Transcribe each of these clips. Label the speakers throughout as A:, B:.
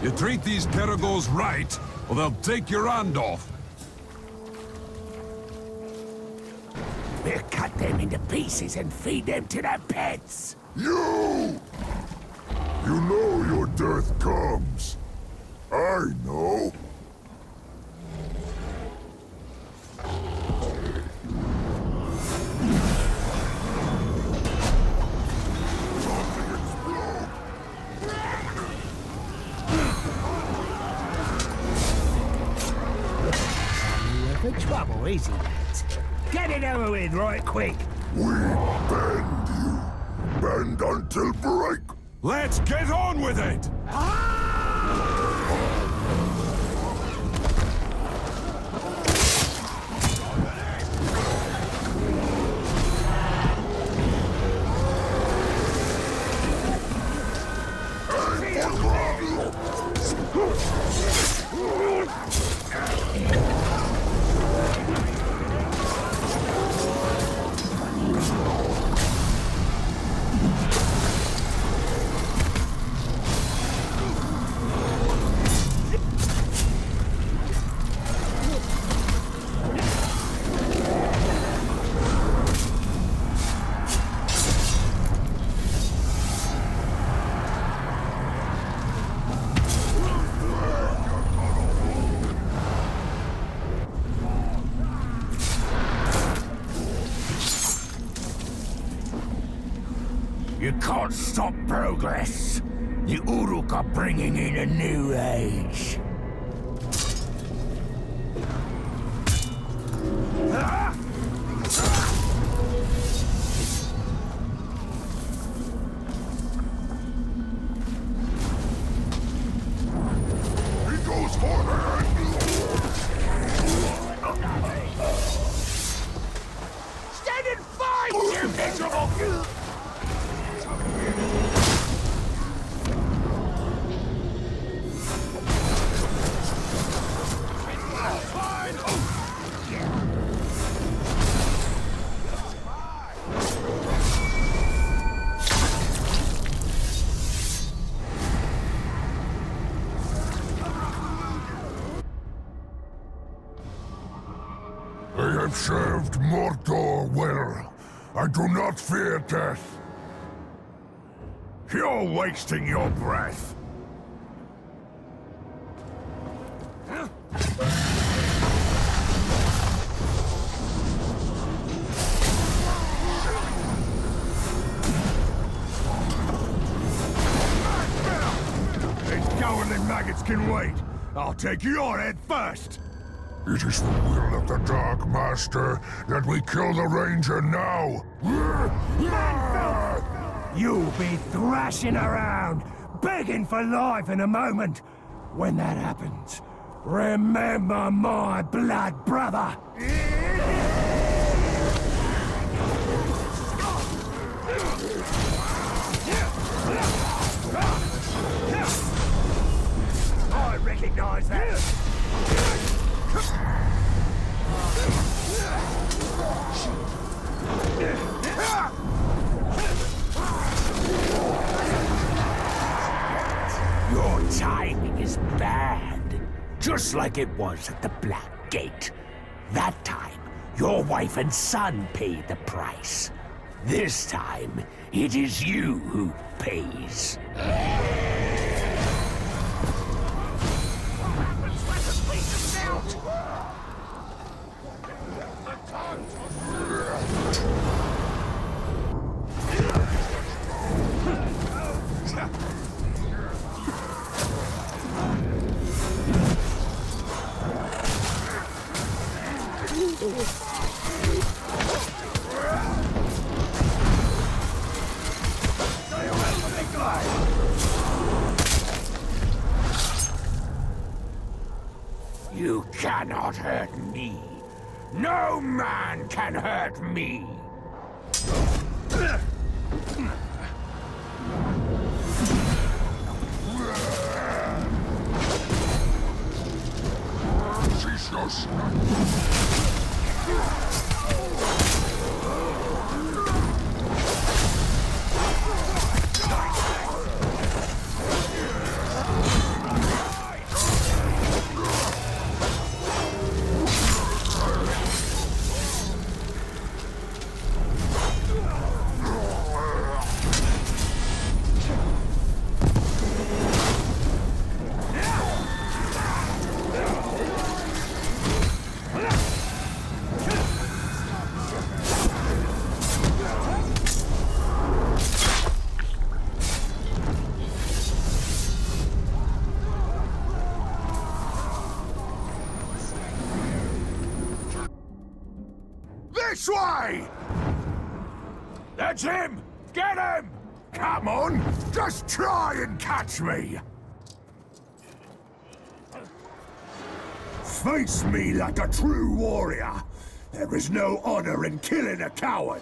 A: You treat these Perigos right, or they'll take your hand off.
B: We'll cut them into pieces and feed them to their pets.
C: You! You know your death comes. I know.
B: For trouble, easy, lads. Get it over with right quick.
C: We bend you. Bend until break.
A: Let's get on with it!
B: You can't stop progress. The Uruk are bringing in a new age.
C: He goes for her.
B: Stand and fight, you miserable!
C: I have served Mordor well. I do not fear death. You're wasting your breath.
A: These cowardly maggots can wait. I'll take your head first.
C: It is the will of the Dark Master that we kill the Ranger now.
B: You'll be thrashing around, begging for life in a moment. When that happens, remember my blood brother. I recognize that. Your timing is bad, just like it was at the Black Gate. That time, your wife and son paid the price. This time, it is you who pays. You cannot hurt me. No man can hurt me.
C: Jesus.
A: This way!
B: That's him! Get him!
A: Come on, just try and catch me! Face me like a true warrior. There is no honor in killing a coward.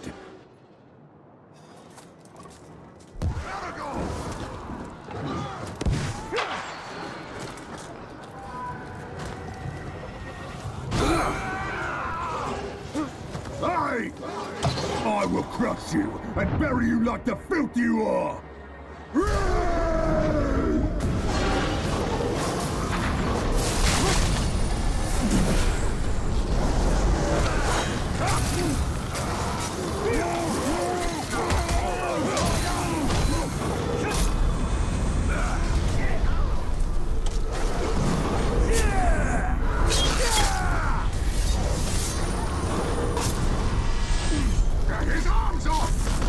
A: Hey! I will crush you and bury you like the filth you are! His arms off!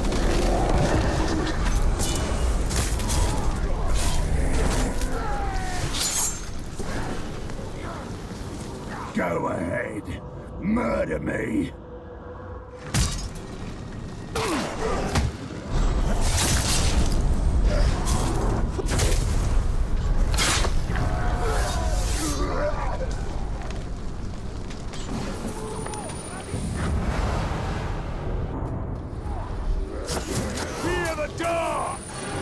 A: Go ahead. Murder me. Clear the door!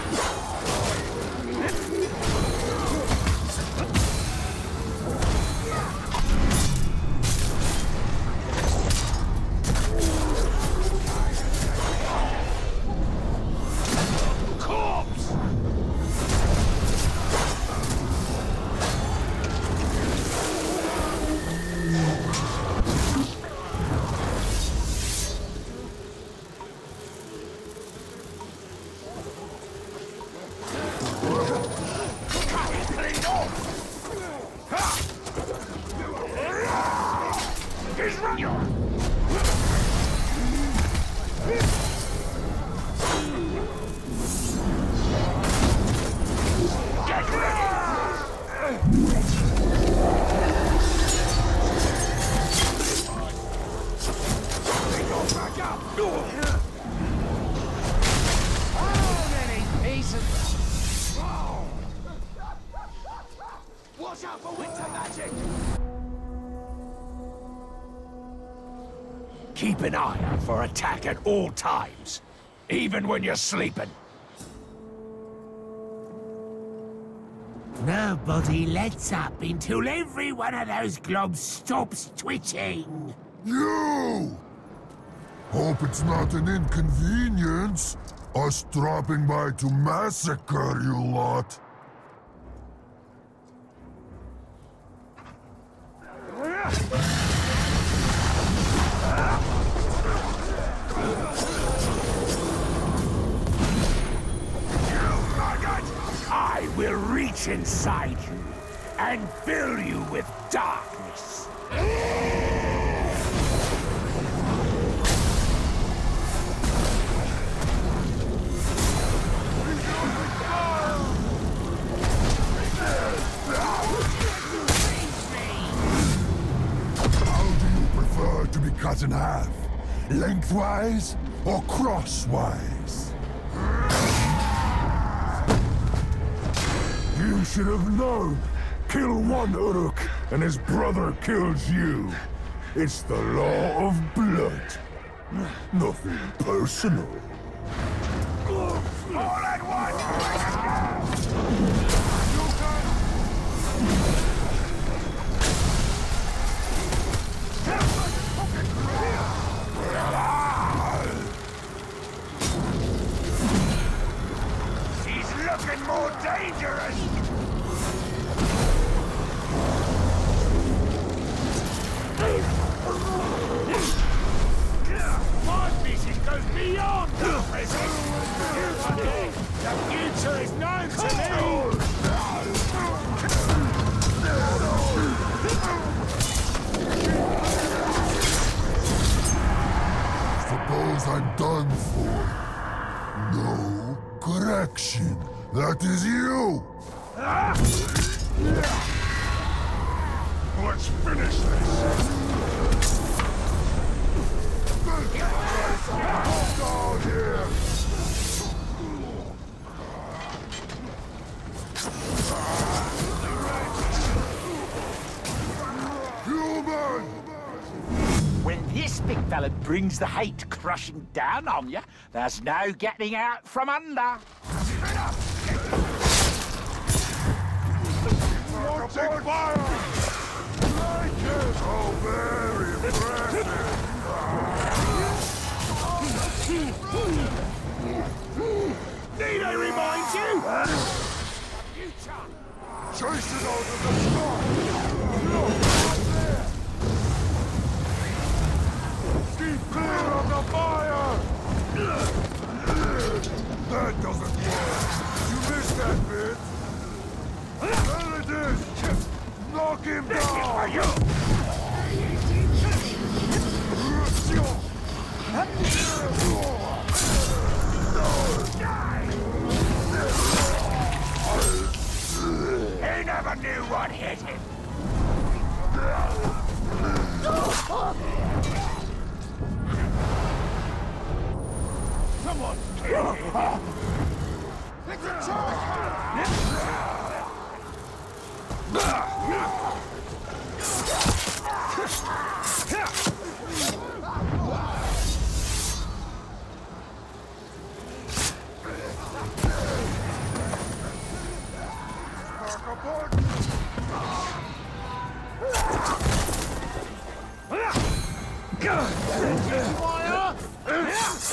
A: Watch out for winter magic! Keep an eye out for attack at all times, even when you're sleeping.
B: Nobody lets up until every one of those globs stops twitching.
C: You! Hope it's not an inconvenience, us dropping by to massacre you lot.
B: I will reach inside you and fill you with darkness.
C: How do you prefer to be cut in half? Lengthwise or crosswise? You should have known. Kill one Uruk, and his brother kills you. It's the law of blood. Nothing personal.
B: All at once! He's looking more dangerous! My vision goes beyond the present! The future is known to me!
C: Suppose I'm done for. No correction. That is you! Let's finish this! Down here! Human!
B: When this big fella brings the hate crushing down on you, there's no getting out from under.
C: Launching fire! Like it! Oh, very impressive!
B: Need I remind you?
C: Chase it out of the sky! Look, right there! Keep clear of the fire! That doesn't work! You missed that bit! There it is! Knock him down!
B: He never knew what hit him.
C: Someone! It's a Fire!